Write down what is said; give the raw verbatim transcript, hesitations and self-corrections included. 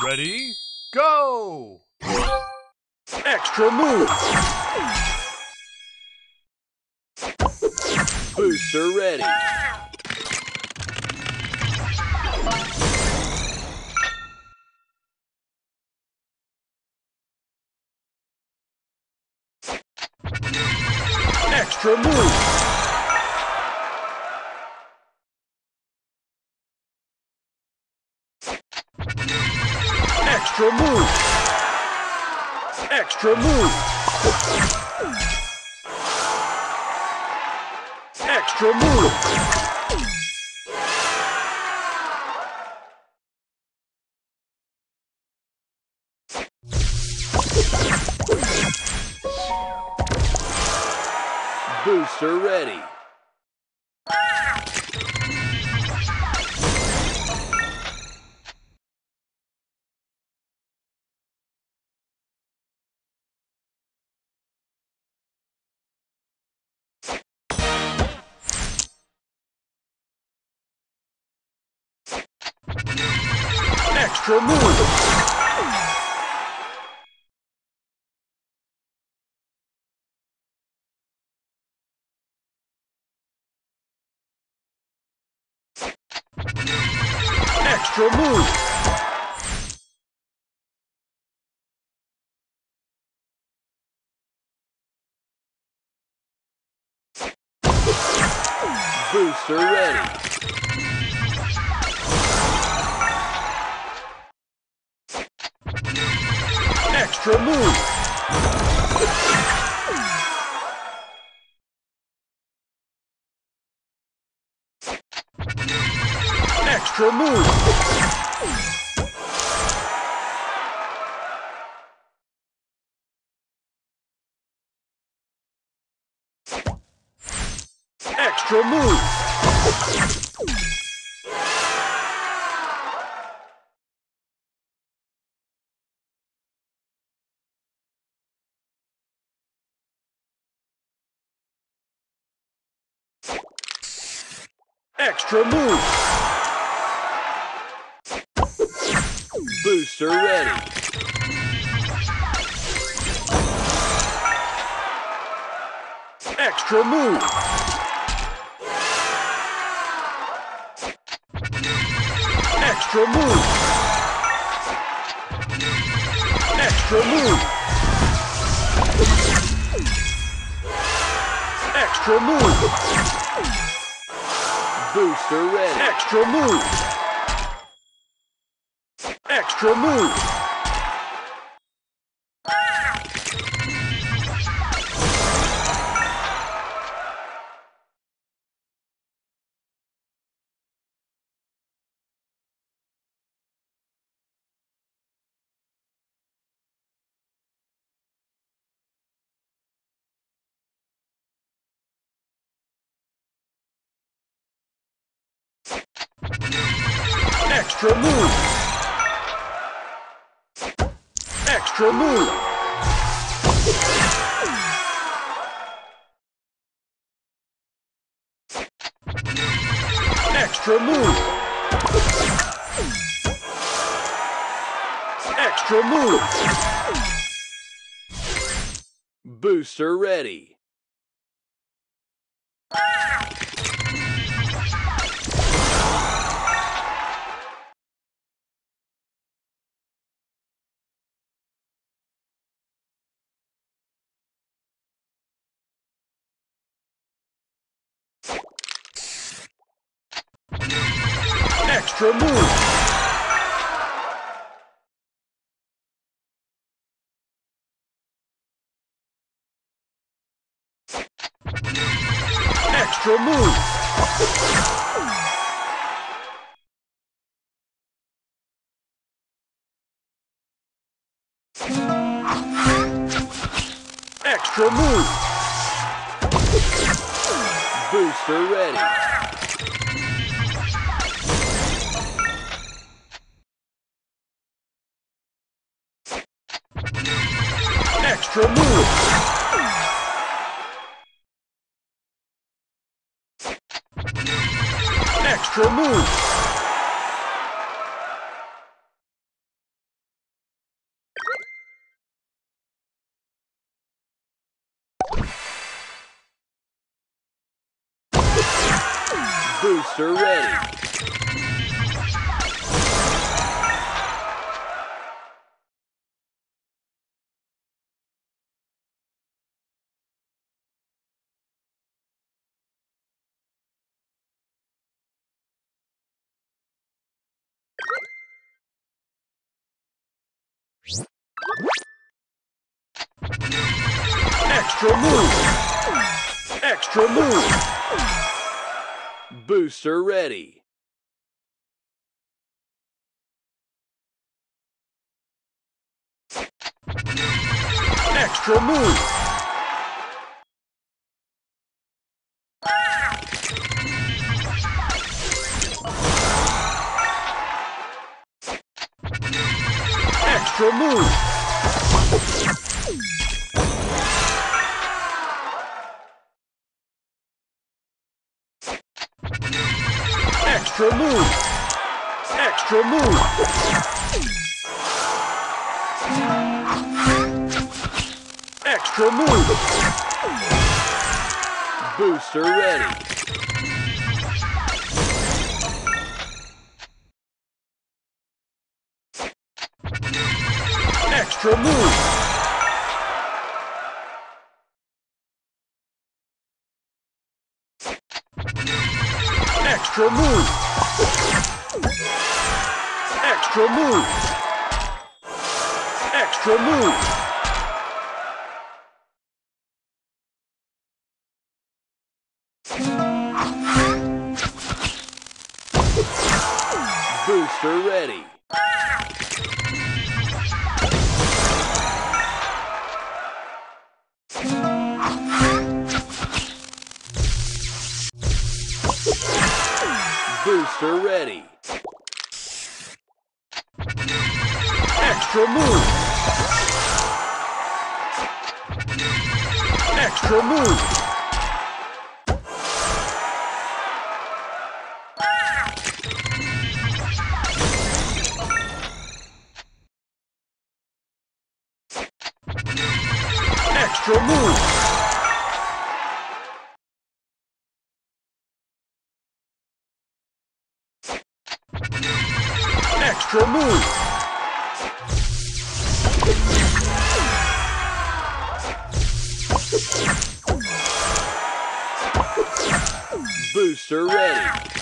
Ready, go! Extra move! Booster ready. Extra move! Extra move! Extra move! Extra move! Booster ready. Extra move! Extra move! Booster ready. Extra move! Extra move! Extra move! Extra move! Booster ready. Extra move! Extra move! Extra move! Extra move! Booster ready. Extra move! Extra move! Extra move! Extra move! Extra move! Extra move! Booster ready. Extra move! Extra move! Extra move! Booster ready. Extra move! Extra move! Booster ready. Extra move! Extra move! Booster ready. Extra move! Extra move! Extra move! Extra move! Extra move! Booster ready. Extra move! Extra move! Extra move! Extra move! Booster ready. Booster ready. Extra move! Extra move! Extra move! Extra move! Booster ready.